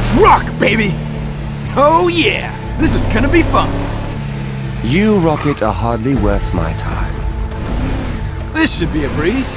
Let's rock, baby! Oh yeah, this is gonna be fun. You rocket are hardly worth my time. This should be a breeze.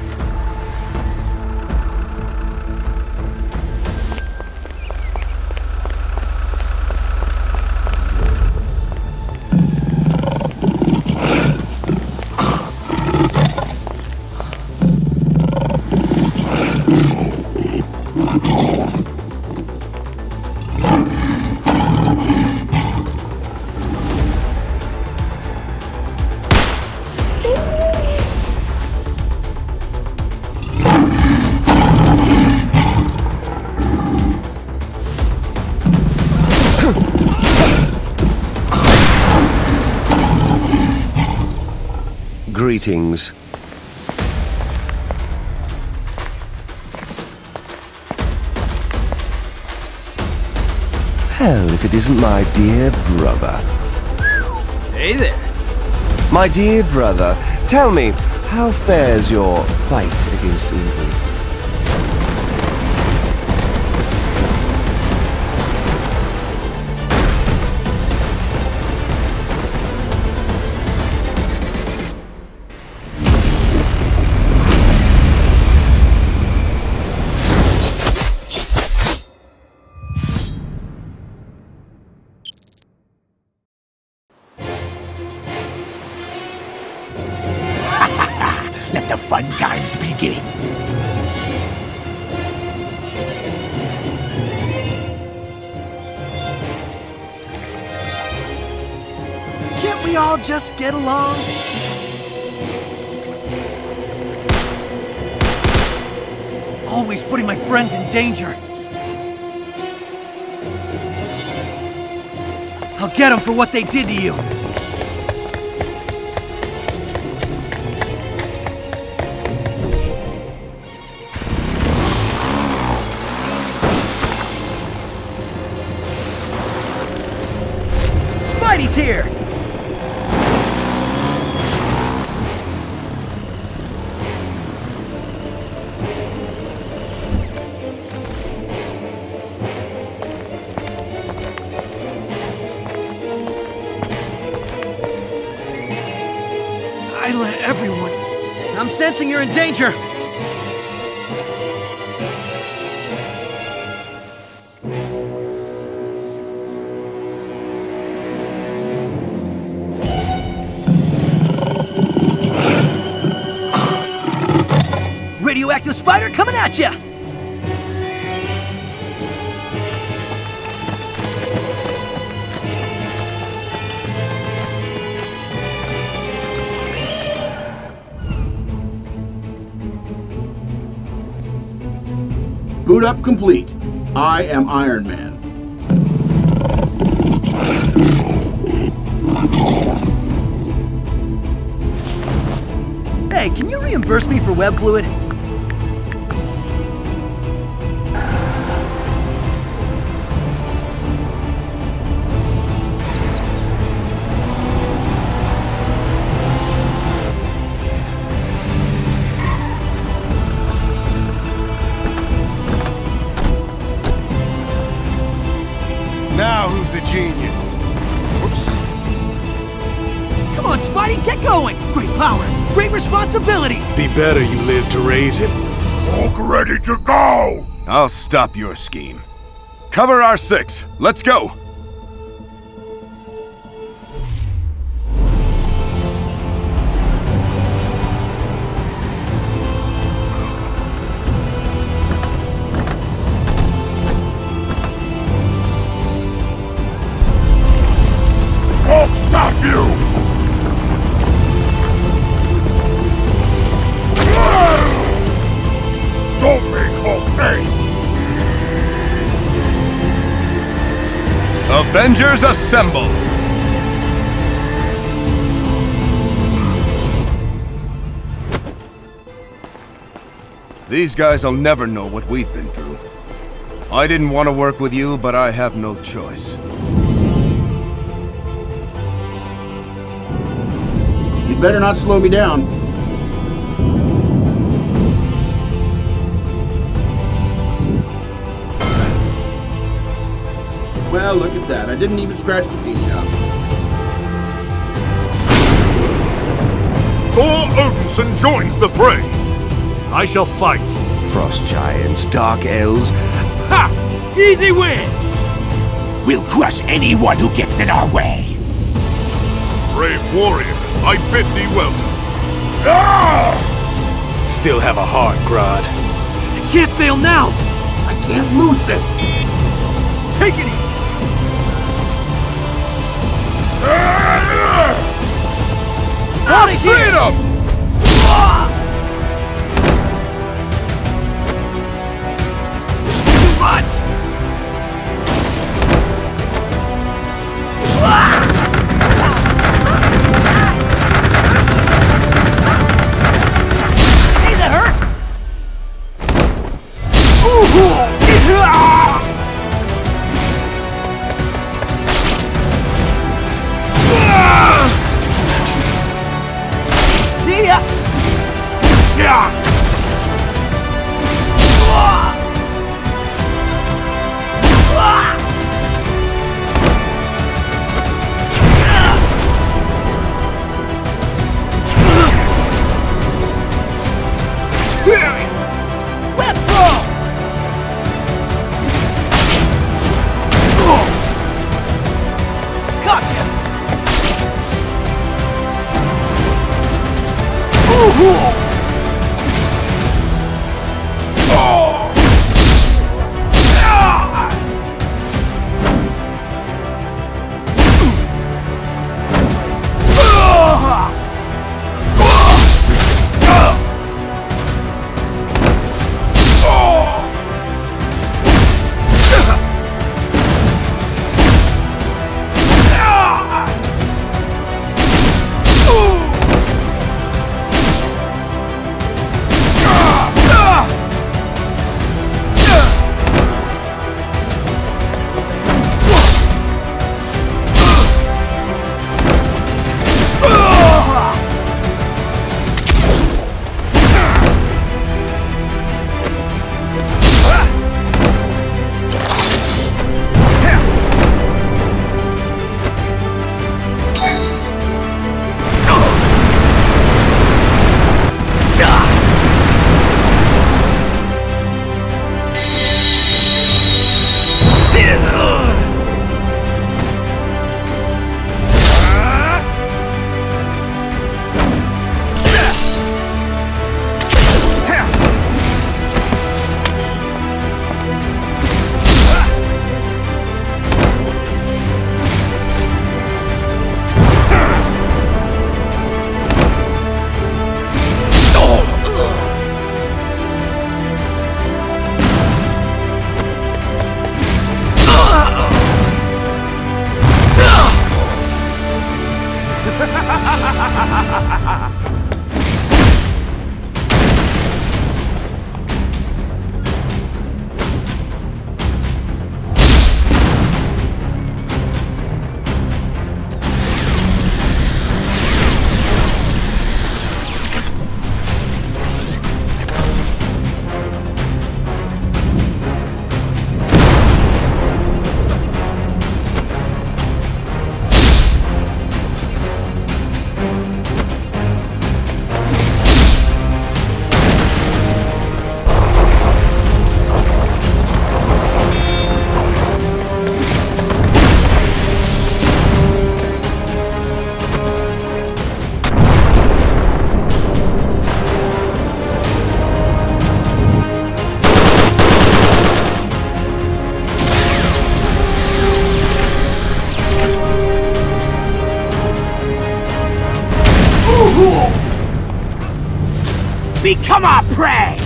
Greetings. Hell, if it isn't my dear brother. Hey there. My dear brother, tell me, how fares your fight against evil? Let the fun times begin. Can't we all just get along? Always putting my friends in danger. I'll get them for what they did to you. Spidey's here! I let everyone... I'm sensing you're in danger! Radioactive spider coming at ya! Boot up complete. I am Iron Man. Hey, can you reimburse me for web fluid? Now who's the genius? Whoops. Come on, Spidey, get going! Great power, great responsibility! Be better you live to raise it. Hulk ready to go! I'll stop your scheme. Cover our 6. Let's go! Hulk, stop you! Don't make Hulk pay! Avengers assemble! These guys will never know what we've been through. I didn't want to work with you, but I have no choice. You'd better not slow me down. Well, look at that. I didn't even scratch the paint job. Thor Odinson joins the fray. I shall fight. Frost giants, dark elves. Ha! Easy win! We'll crush anyone who gets in our way. Brave warrior, I bid thee welcome. Still have a heart, Grodd. I can't fail now! I can't lose this. Take it easy! Out of here! Freedom! Too much! Hey, that hurt! See ya! Web throw! Gotcha! Become our prey!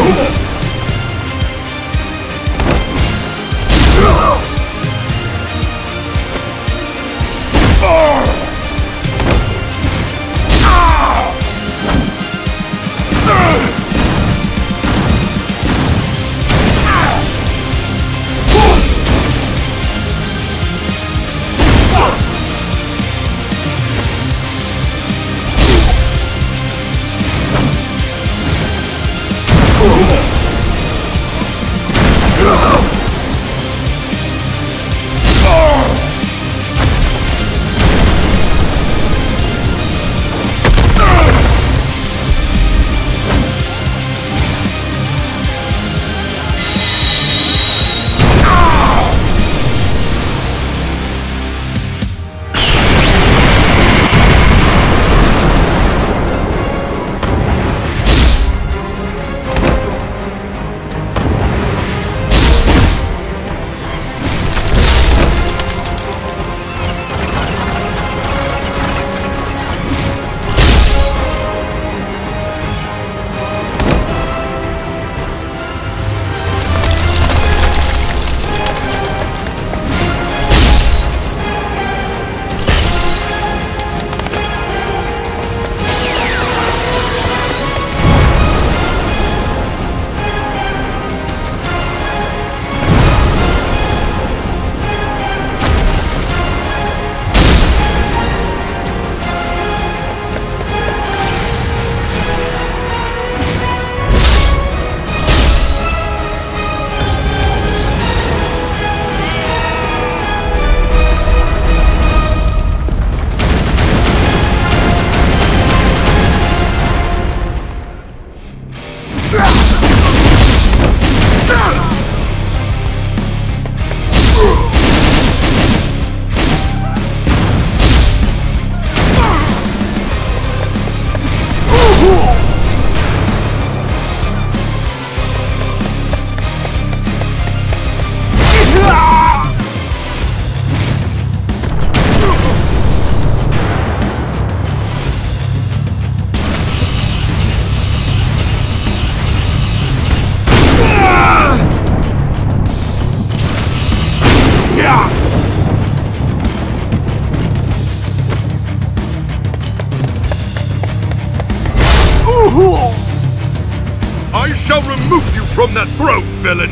I shall remove you from that throne, villain!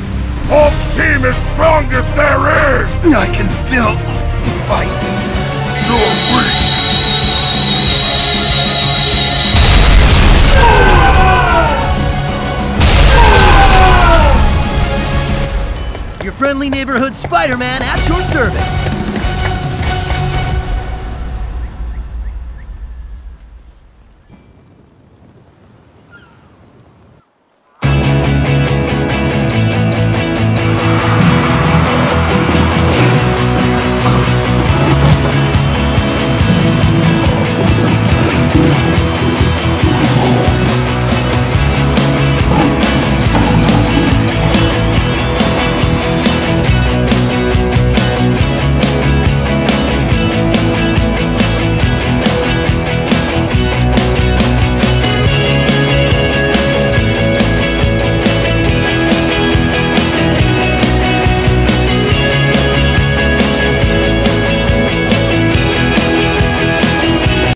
Our team is strongest there is! I can still fight. You're weak! Your friendly neighborhood Spider-Man at your service.